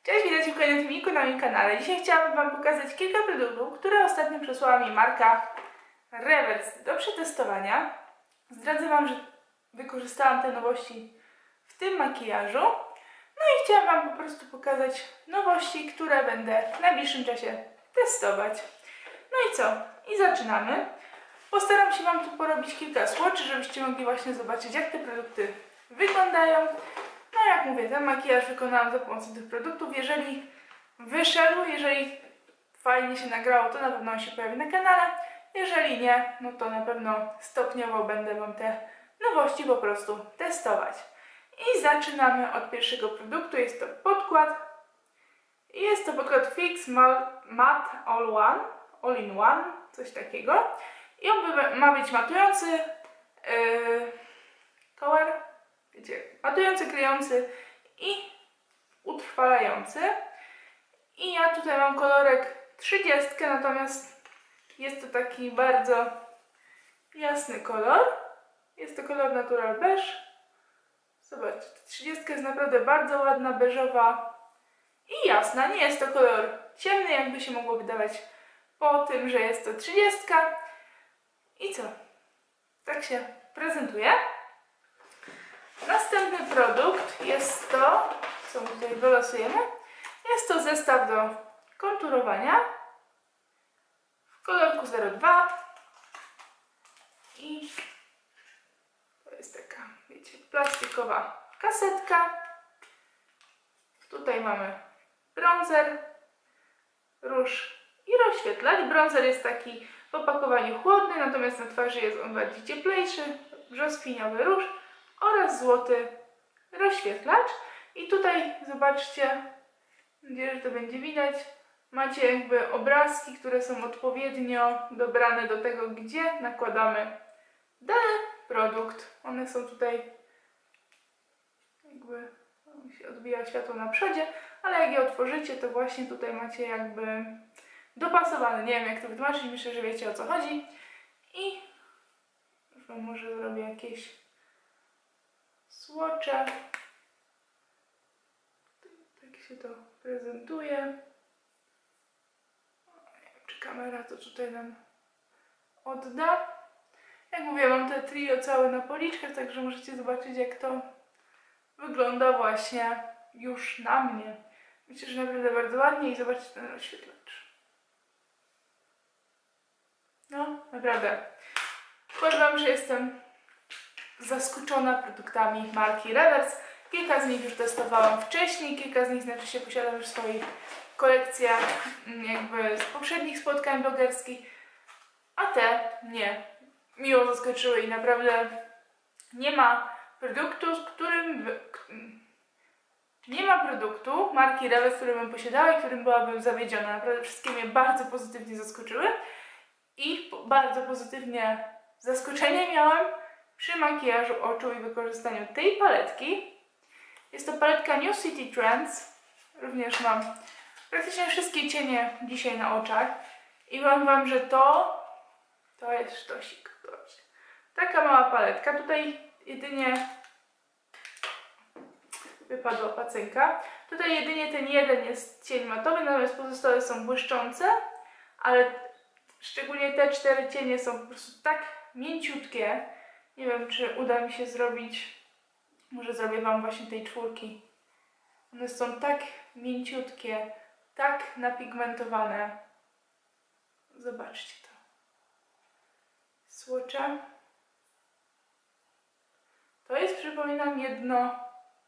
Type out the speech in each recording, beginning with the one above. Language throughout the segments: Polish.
Cześć, witajcie w kolejnym filmiku na moim kanale. Dzisiaj chciałabym Wam pokazać kilka produktów, które ostatnio przesłała mi marka Reverse do przetestowania. Zdradzę Wam, że wykorzystałam te nowości w tym makijażu. No i chciałam Wam po prostu pokazać nowości, które będę w najbliższym czasie testować. No i co? I zaczynamy. Postaram się Wam tu porobić kilka swatchy, żebyście mogli właśnie zobaczyć, jak te produkty wyglądają. No jak mówię, ten makijaż wykonałam za pomocą tych produktów. Jeżeli wyszedł, jeżeli fajnie się nagrało, to na pewno on się pojawi na kanale. Jeżeli nie, no to na pewno stopniowo będę Wam te nowości po prostu testować. I zaczynamy od pierwszego produktu. Jest to podkład. I jest to podkład Fix Matte All in One, coś takiego. I on ma być matujący, wiecie, matujący, klejący i utrwalający. I ja tutaj mam kolorek 30, natomiast jest to taki bardzo jasny kolor. Jest to kolor Natural Beige. Zobaczcie, 30 jest naprawdę bardzo ładna, beżowa i jasna. Nie jest to kolor ciemny, jakby się mogło wydawać po tym, że jest to 30. I co? Tak się prezentuje. Następny produkt jest to, co my tutaj wylosujemy, jest to zestaw do konturowania w kolorku 02 i to jest taka, wiecie, plastikowa kasetka. Tutaj mamy bronzer, róż i rozświetlacz. Bronzer jest taki w opakowaniu chłodny, natomiast na twarzy jest on bardziej cieplejszy, brzoskwiniowy róż oraz złoty rozświetlacz. I tutaj zobaczcie, mam nadzieję, że to będzie widać, macie jakby obrazki, które są odpowiednio dobrane do tego, gdzie nakładamy dany produkt. One są tutaj, jakby się odbija światło na przodzie, ale jak je otworzycie, to właśnie tutaj macie jakby dopasowane. Nie wiem, jak to wytłumaczyć, myślę, że wiecie, o co chodzi. I już Wam może zrobię jakieś swatche. Tak się to prezentuje. Nie wiem, czy kamera to tutaj nam odda. Jak mówię, mam te trio całe na policzkach, także możecie zobaczyć, jak to wygląda właśnie już na mnie. Myślę, że naprawdę bardzo ładnie i zobaczcie ten rozświetlacz. No, naprawdę. Powiem Wam, że jestem zaskoczona produktami marki Reverse. Kilka z nich już testowałam wcześniej, kilka z nich znaczy się posiadam już w swoich kolekcjach jakby z poprzednich spotkań blogerskich, a te nie. Miło zaskoczyły i naprawdę nie ma produktu, nie ma produktu marki Reverse, który bym posiadała i którym byłabym zawiedziona. Naprawdę wszystkie mnie bardzo pozytywnie zaskoczyły i bardzo pozytywnie zaskoczenie miałam przy makijażu oczu i wykorzystaniu tej paletki. Jest to paletka New City Trends. Również mam praktycznie wszystkie cienie dzisiaj na oczach. I powiem Wam, że to jest sztosik. Zobaczcie. Taka mała paletka. Tutaj jedynie wypadła pacynka. Tutaj jedynie ten jeden jest cień matowy, natomiast pozostałe są błyszczące. Ale szczególnie te 4 cienie są po prostu tak mięciutkie. Nie wiem, czy uda mi się zrobić. Może zrobię Wam właśnie tej 4. One są tak mięciutkie, tak napigmentowane. Zobaczcie to. Swatche. To jest, przypominam, jedno.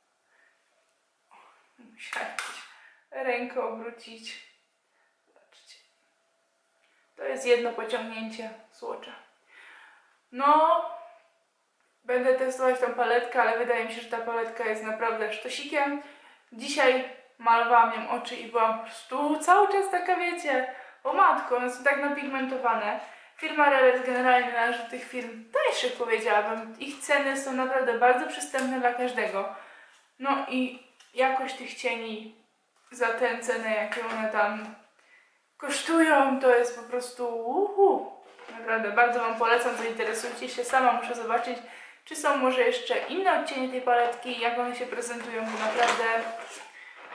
Musiałam rękę obrócić. Zobaczcie. To jest jedno pociągnięcie swatcha. No, będę testować tą paletkę, ale wydaje mi się, że ta paletka jest naprawdę sztosikiem. Dzisiaj malowałam ją oczy i byłam po prostu cały czas taka, wiecie, o matko, one są tak napigmentowane. Firma Reverse generalnie należy do tych firm tańszych, powiedziałabym. Ich ceny są naprawdę bardzo przystępne dla każdego. No i jakość tych cieni za tę cenę, jakie one tam kosztują, to jest po prostu naprawdę bardzo Wam polecam, zainteresujcie się. Sama muszę zobaczyć, czy są może jeszcze inne odcienie tej paletki, jak one się prezentują, bo naprawdę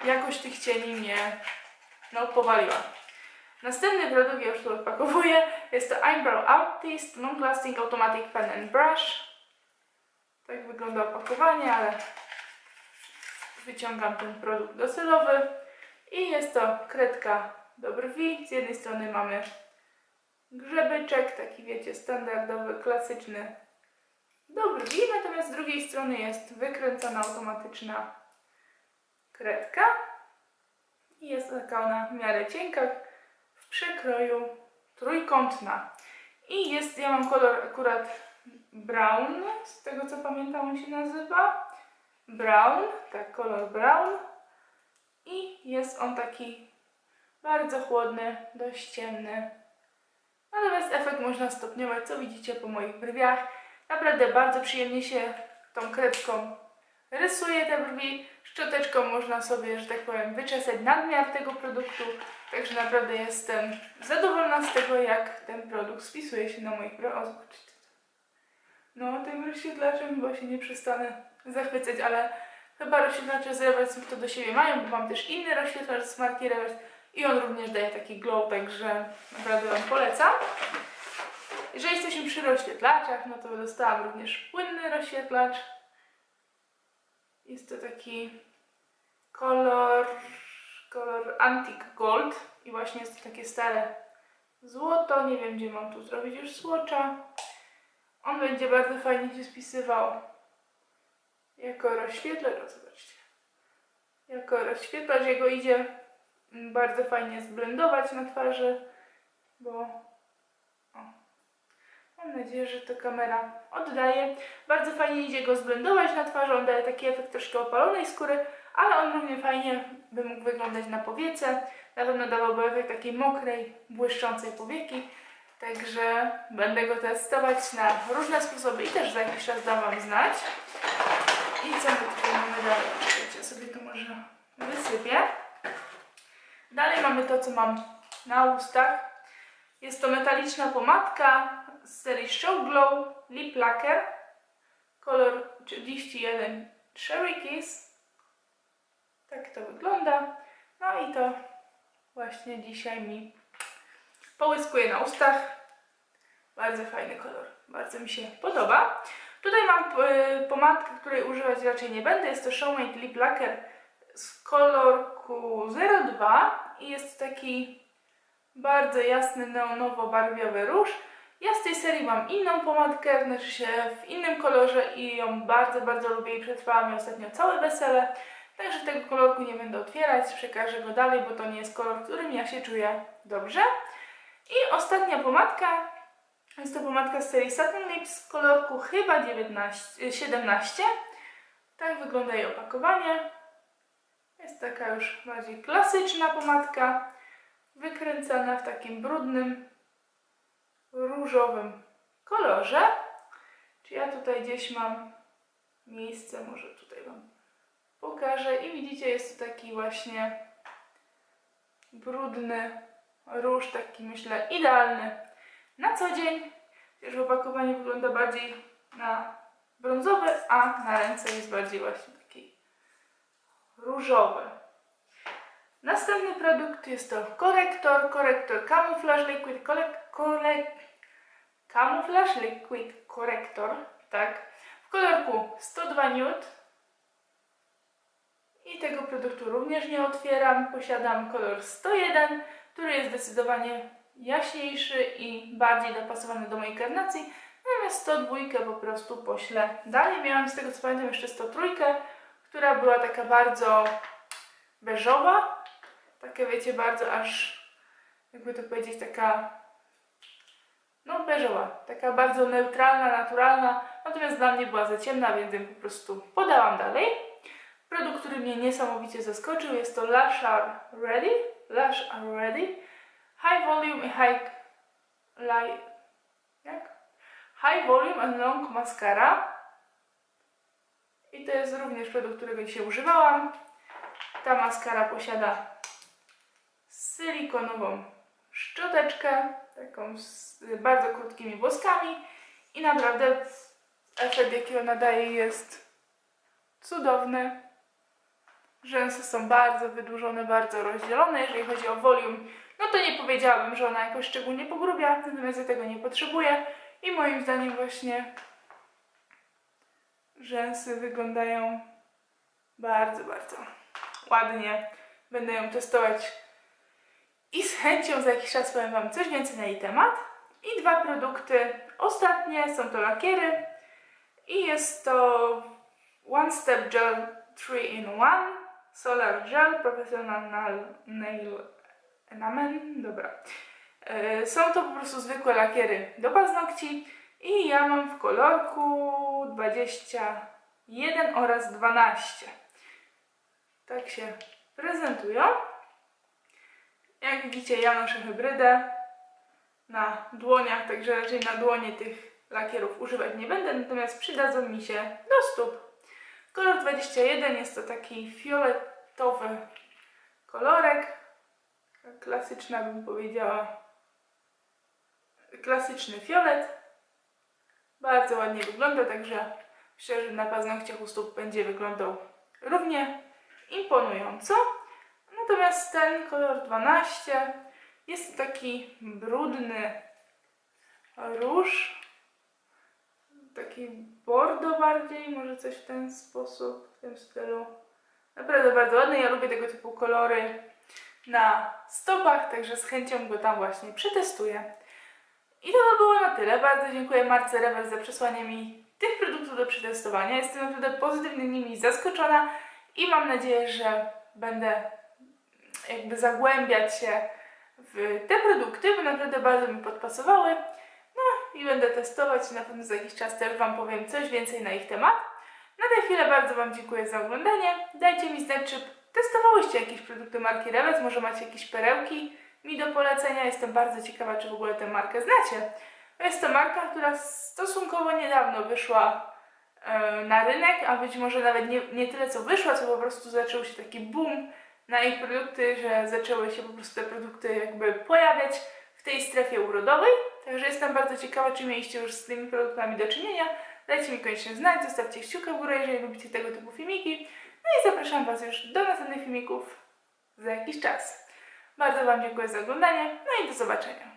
jakość tych cieni mnie powaliła. Następny produkt, ja już tu odpakowuję, jest to Eyebrow Artist Long Lasting Automatic Pen and Brush. Tak wygląda opakowanie, ale wyciągam ten produkt docelowy. I jest to kredka do brwi. Z jednej strony mamy grzebyczek, taki wiecie, standardowy, klasyczny do brwi, natomiast z drugiej strony jest wykręcona automatyczna kredka. I jest taka ona w miarę cienka, w przekroju trójkątna. I jest, ja mam kolor akurat brown, z tego co pamiętam on się nazywa. Brown, tak, kolor brown. I jest on taki bardzo chłodny, dość ciemny. Natomiast efekt można stopniować, co widzicie po moich brwiach. Naprawdę bardzo przyjemnie się tą kredką rysuje te brwi. Szczoteczką można sobie, że tak powiem, wyczesać nadmiar tego produktu. Także naprawdę jestem zadowolona z tego, jak ten produkt spisuje się na moich brwiach. No, tym rozświetlaczem chyba się nie przestanę zachwycać, ale chyba rozświetlacze z Reverse to do siebie mają, bo mam też inny rozświetlacz z marki Reverse i on również daje taki glow, także naprawdę Wam polecam. Jeżeli jesteśmy przy rozświetlaczach, no to dostałam również płynny rozświetlacz. Jest to taki kolor Antique Gold i właśnie jest to takie stare złoto. Nie wiem, gdzie mam tu zrobić już swatcha. On będzie bardzo fajnie się spisywał jako rozświetlacz. O, zobaczcie. Jako rozświetlacz jego idzie bardzo fajnie zblendować na twarzy, bo mam nadzieję, że to kamera oddaje. Bardzo fajnie idzie go zblendować na twarzy, on daje taki efekt troszkę opalonej skóry, ale on równie fajnie by mógł wyglądać na powiece. Na pewno dawałby efekt takiej mokrej, błyszczącej powieki. Także będę go testować na różne sposoby i też za jakiś czas dam Wam znać. I co my tutaj mamy dalej? Ja sobie to może wysypię. Dalej mamy to, co mam na ustach. Jest to metaliczna pomadka z serii Show Glow Lip Lacquer. Kolor 31 Cherry Kiss. Tak to wygląda. No i to właśnie dzisiaj mi połyskuje na ustach. Bardzo fajny kolor. Bardzo mi się podoba. Tutaj mam pomadkę, której używać raczej nie będę. Jest to Showmate Lip Lacquer z kolorku 02 i jest taki bardzo jasny, neonowo-barwiowy róż. Ja z tej serii mam inną pomadkę, znaczy się w innym kolorze i ją bardzo, bardzo lubię i przetrwała mi ostatnio całe wesele. Także tego kolorku nie będę otwierać, przekażę go dalej, bo to nie jest kolor, w którym ja się czuję dobrze. I ostatnia pomadka, jest to pomadka z serii Satin Lips w kolorku chyba 17. Tak wygląda jej opakowanie. Jest taka już bardziej klasyczna pomadka, wykręcana w takim brudnym, różowym kolorze. Czy ja tutaj gdzieś mam miejsce, może tutaj Wam pokażę. I widzicie, jest to taki właśnie brudny róż, taki myślę idealny na co dzień. Chociaż opakowanie wygląda bardziej na brązowy, a na ręce jest bardziej właśnie taki różowy. Następny produkt jest to korektor Camouflage Liquid Corrector, tak, w kolorku 102 Nude. I tego produktu również nie otwieram. Posiadam kolor 101, który jest zdecydowanie jaśniejszy i bardziej dopasowany do mojej karnacji. Natomiast 102 po prostu poślę dalej. Miałam z tego co pamiętam jeszcze 103, która była taka bardzo beżowa. Taka wiecie, bardzo aż, jakby to powiedzieć, taka no beżowa. Taka bardzo neutralna, naturalna. Natomiast dla mnie była za ciemna, więc ją po prostu podałam dalej. Produkt, który mnie niesamowicie zaskoczył, jest to Lash Are Ready High Volume i High Volume and Long Mascara. I to jest również produkt, którego dzisiaj używałam. Ta maskara posiada silikonową szczoteczkę, taką z bardzo krótkimi włoskami i naprawdę efekt, jaki ona daje, jest cudowny. Rzęsy są bardzo wydłużone, bardzo rozdzielone. Jeżeli chodzi o volume, no to nie powiedziałabym, że ona jakoś szczególnie pogrubia, natomiast ja tego nie potrzebuję. I moim zdaniem właśnie rzęsy wyglądają bardzo, bardzo ładnie. Będę ją testować i z chęcią za jakiś czas powiem Wam coś więcej na jej temat. I dwa produkty ostatnie, są to lakiery i jest to One Step Gel 3-in-1 Solar Gel Professional Nail Enamel. Dobra. Są to po prostu zwykłe lakiery do paznokci i ja mam w kolorku 21 oraz 12. Tak się prezentują. Jak widzicie, ja noszę hybrydę na dłoniach, także raczej na dłonie tych lakierów używać nie będę, natomiast przydadzą mi się do stóp. Kolor 21 jest to taki fioletowy kolorek. Klasyczna, bym powiedziała, klasyczny fiolet. Bardzo ładnie wygląda, także myślę, że na paznokciach u stóp będzie wyglądał równie imponująco. Natomiast ten kolor 12 jest to taki brudny róż, taki bordo bardziej, może coś w ten sposób, w tym stylu. Naprawdę bardzo ładny, ja lubię tego typu kolory na stopach, także z chęcią go tam właśnie przetestuję. I to by było na tyle. Bardzo dziękuję marce Reverse za przesłanie mi tych produktów do przetestowania. Jestem naprawdę pozytywnie nimi zaskoczona i mam nadzieję, że będę jakby zagłębiać się w te produkty, bo naprawdę bardzo mi podpasowały. No i będę testować i na pewno za jakiś czas też Wam powiem coś więcej na ich temat. Na tę chwilę bardzo Wam dziękuję za oglądanie. Dajcie mi znać, czy testowałyście jakieś produkty marki Reverse, może macie jakieś perełki mi do polecenia. Jestem bardzo ciekawa, czy w ogóle tę markę znacie. Jest to marka, która stosunkowo niedawno wyszła na rynek, a być może nawet nie tyle co wyszła, co po prostu zaczął się taki boom na ich produkty, że zaczęły się po prostu te produkty jakby pojawiać w tej strefie urodowej. Także jestem bardzo ciekawa, czy mieliście już z tymi produktami do czynienia. Dajcie mi koniecznie znać, zostawcie kciuka w górę, jeżeli lubicie tego typu filmiki. No i zapraszam Was już do następnych filmików za jakiś czas. Bardzo Wam dziękuję za oglądanie, no i do zobaczenia.